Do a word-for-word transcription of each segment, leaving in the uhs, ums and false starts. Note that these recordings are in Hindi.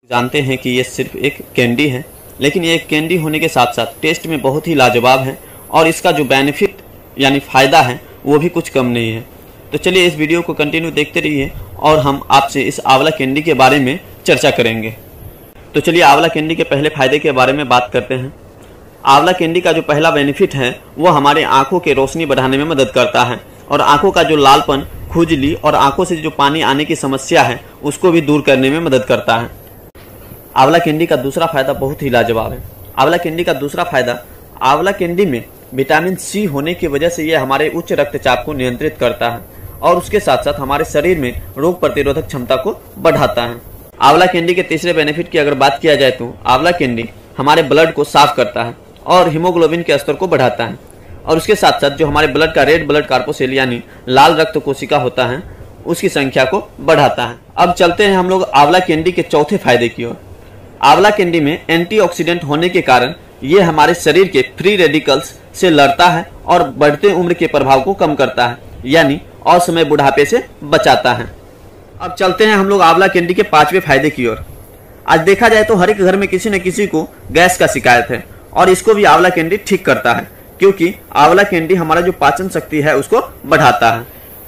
जानते हैं कि ये सिर्फ एक कैंडी है, लेकिन ये एक कैंडी होने के साथ साथ टेस्ट में बहुत ही लाजवाब है और इसका जो बेनिफिट यानी फ़ायदा है वो भी कुछ कम नहीं है। तो चलिए इस वीडियो को कंटिन्यू देखते रहिए और हम आपसे इस आंवला कैंडी के बारे में चर्चा करेंगे। तो चलिए आंवला कैंडी के पहले फ़ायदे के बारे में बात करते हैं। आंवला कैंडी का जो पहला बेनिफिट है वो हमारे आँखों की रोशनी बढ़ाने में मदद करता है और आँखों का जो लालपन, खुजली और आँखों से जो पानी आने की समस्या है उसको भी दूर करने में मदद करता है। आंवला कैंडी का दूसरा फायदा बहुत ही लाजवाब है। आंवला कैंडी का दूसरा फायदा, आंवला कैंडी में विटामिन सी होने की वजह से यह हमारे उच्च रक्तचाप को नियंत्रित करता है और उसके साथ साथ हमारे शरीर में रोग प्रतिरोधक क्षमता को बढ़ाता है। आंवला कैंडी के तीसरे बेनिफिट की अगर बात किया जाए तो आंवला कैंडी हमारे ब्लड को साफ करता है और हीमोग्लोबिन के स्तर को बढ़ाता है और उसके साथ साथ जो हमारे ब्लड का रेड ब्लड कार्पोसेल यानी लाल रक्त कोशिका होता है उसकी संख्या को बढ़ाता है। अब चलते हैं हम लोग आंवला कैंडी के चौथे फायदे की ओर। आंवला कैंडी में एंटीऑक्सीडेंट होने के कारण ये हमारे शरीर के फ्री रेडिकल्स से लड़ता है और बढ़ते उम्र के प्रभाव को कम करता है, यानी असमय बुढ़ापे से बचाता है। अब चलते हैं हम लोग आंवला कैंडी के पांचवें फायदे की ओर। आज देखा जाए तो हर एक घर में किसी न किसी को गैस का शिकायत है और इसको भी आंवला कैंडी ठीक करता है, क्योंकि आंवला कैंडी हमारा जो पाचन शक्ति है उसको बढ़ाता है।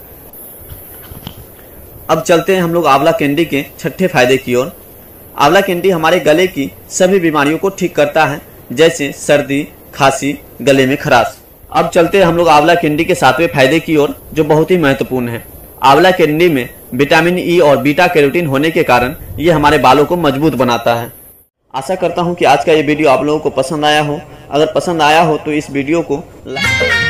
अब चलते हैं हम लोग आंवला कैंडी के छठे फायदे की ओर। आंवला कैंडी हमारे गले की सभी बीमारियों को ठीक करता है, जैसे सर्दी, खांसी, गले में खराश। अब चलते हैं हम लोग आंवला कैंडी के सातवें फायदे की ओर, जो बहुत ही महत्वपूर्ण है। आंवला कैंडी में विटामिन ई और बीटा कैरोटीन होने के कारण ये हमारे बालों को मजबूत बनाता है। आशा करता हूँ कि आज का ये वीडियो आप लोगों को पसंद आया हो। अगर पसंद आया हो तो इस वीडियो को लाइक